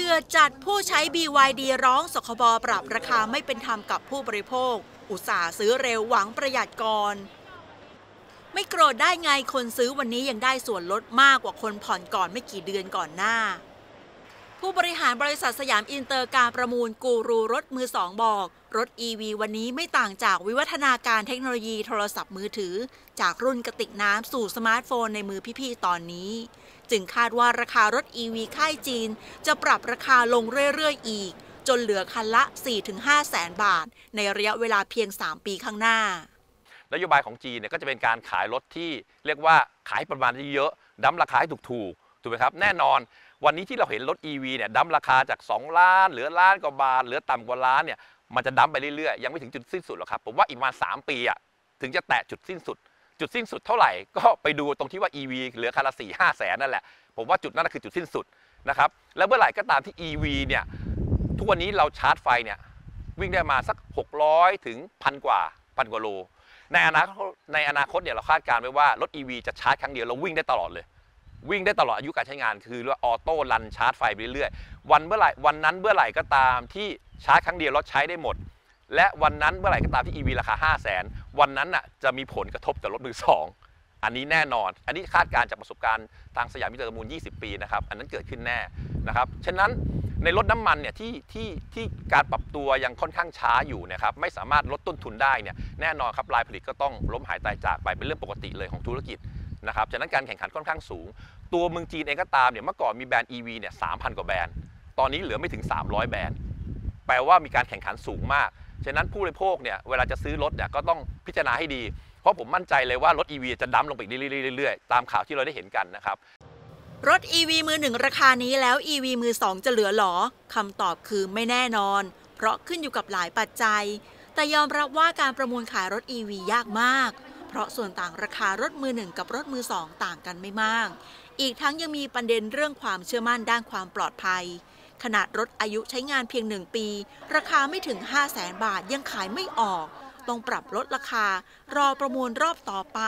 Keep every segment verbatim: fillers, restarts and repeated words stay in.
ดือดจัดผู้ใช้ บี วาย ดี ร้องสคบปรับราคาไม่เป็นธรรมกับผู้บริโภคอุตส่าห์ซื้อเร็วหวังประหยัดก่อนไม่โกรธได้ไงคนซื้อวันนี้ยังได้ส่วนลดมากกว่าคนผ่อนก่อนไม่กี่เดือนก่อนหน้าผู้บริหารบริษัทสยามอินเตอร์การประมูลกูรูรถมือสองบอกรถ อี วี วันนี้ไม่ต่างจากวิวัฒนาการเทคโนโลยีโทรศัพท์มือถือจากรุ่นกระติกน้ำสู่สมาร์ทโฟนในมือพี่ๆตอนนี้จึงคาดว่าราคารถ อี วี ค่ายจีนจะปรับราคาลงเรื่อยๆอีกจนเหลือคันละ สี่ถึงห้า แสนบาทในระยะเวลาเพียงสามปีข้างหน้านโยบายของจีนเนี่ยก็จะเป็นการขายรถที่เรียกว่าขายประมาณเยอะดั้มราคาให้ถูกถูกถูกไหมครับแน่นอนวันนี้ที่เราเห็นรถ อี วี เนี่ยดั้มราคาจากสองล้านเหลือล้านกว่าบาทเหลือต่ำกว่าล้านเนี่ยมันจะดั้มไปเรื่อยๆยังไม่ถึงจุดสิ้นสุดหรอกครับผมว่าอีกประมาณสามปีอ่ะถึงจะแตะจุดสิ้นสุดจุดสิ้นสุดเท่าไหร่ก็ไปดูตรงที่ว่า อี วี เหลือคันละสี่ห้าแสนนั่นแหละผมว่าจุดนั้นคือจุดสิ้นสุดนะครับแล้วเมื่อไหร่ก็ตามที่ อี วี เนี่ยทุกวันนี้เราชาร์จไฟเนี่ยวิ่งได้มาสักหกร้อยถึงพันกว่าพันกว่าโลในอนาคตในอนาคตเนี่ยเราคาดการณ์ไว้ว่ารถ อี วี จะชาร์จครั้งเดียวเราวิ่งได้ตลอดเลยวิ่งได้ตลอดอายุการใช้งานคือว่าออโต้รันชาร์จไฟไปเรื่อยๆวันเมื่อไหร่วันนั้นเมื่อไหร่ก็ตามที่ชาร์จครั้งเดียวรถใช้ได้หมดและวันนั้นเมื่อไหร่ก็ตามที่ อี วี ราคา ห้าแสน วันนั้นน่ะจะมีผลกระทบกับรถมือสองอันนี้แน่นอนอันนี้คาดการณ์จากประสบการณ์ทางสยามมิตรประมูลยี่สิบปีนะครับอันนั้นเกิดขึ้นแน่นะครับฉะนั้นในรถน้ำมันเนี่ยที่ที่ที่การปรับตัวยังค่อนข้างช้าอยู่นะครับไม่สามารถลดต้นทุนได้เนี่ยแน่นอนครับรายผลิตก็ต้องล้มหายตายจากไปเป็นเรื่องปกติเลยของธุรกิจนะครับฉะนั้นการแข่งขันค่อนข้างสูงตัวเมืองจีนเองก็ตามเนี่ยเมื่อก่อนมีแบรนด์ อี วี เนี่ย สามพัน กว่าแบรนด์ตอนนี้เหลือไม่ถึงสามร้อยแบรนด์แปลว่ามีการแข่งขันสูงมากฉะนั้นผู้บริโภคเนี่ยเวลาจะซื้อรถเนี่ยก็ต้องพิจารณาให้ดีเพราะผมมั่นใจเลยว่ารถ อี วี จะดั้มลงไปเรื่อยๆตามข่าวที่เราได้เห็นกันนะครับรถ อี วี มือหนึ่งราคานี้แล้ว อี วี มือสองจะเหลือหรอคำตอบคือไม่แน่นอนเพราะขึ้นอยู่กับหลายปัจจัยแต่ยอมรับว่าการประมูลขายรถ อี วี ยากมากเพราะส่วนต่างราคารถมือหนึ่งกับรถมือสองต่างกันไม่มากอีกทั้งยังมีประเด็นเรื่องความเชื่อมั่นด้านความปลอดภัยขนาดรถอายุใช้งานเพียงหนึ่งปีราคาไม่ถึง ห้าแสนบาทยังขายไม่ออกต้องปรับลดราคารอประมูลรอบต่อไป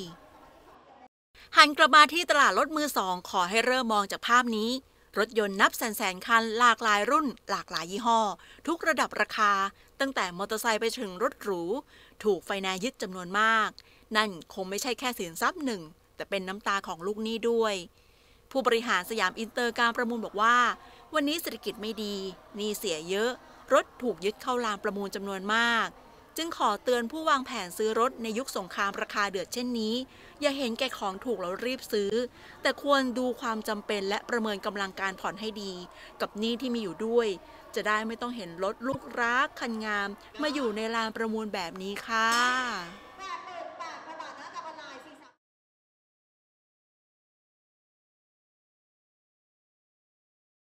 หันกลับมาที่ตลาดรถมือสองขอให้เริ่มมองจากภาพนี้รถยนต์นับแสนแสนคันหลากหลายรุ่นหลากหลายยี่ห้อทุกระดับราคาตั้งแต่มอเตอร์ไซค์ไปถึงรถหรูถูกไฟแนนซ์ยึดจำนวนมากนั่นคงไม่ใช่แค่สินทรัพย์หนึ่งแต่เป็นน้ำตาของลูกหนี้ด้วยผู้บริหารสยามอินเตอร์การประมูลบอกว่าวันนี้เศรษฐกิจไม่ดีหนี้เสียเยอะรถถูกยึดเข้าลานประมูลจำนวนมากจึงขอเตือนผู้วางแผนซื้อรถในยุคสงครามราคาเดือดเช่นนี้อย่าเห็นแก่ของถูกแล้วรีบซื้อแต่ควรดูความจำเป็นและประเมินกำลังการผ่อนให้ดีกับหนี้ที่มีอยู่ด้วยจะได้ไม่ต้องเห็นรถลูกรักคันงามมาอยู่ในลานประมูลแบบนี้ค่ะ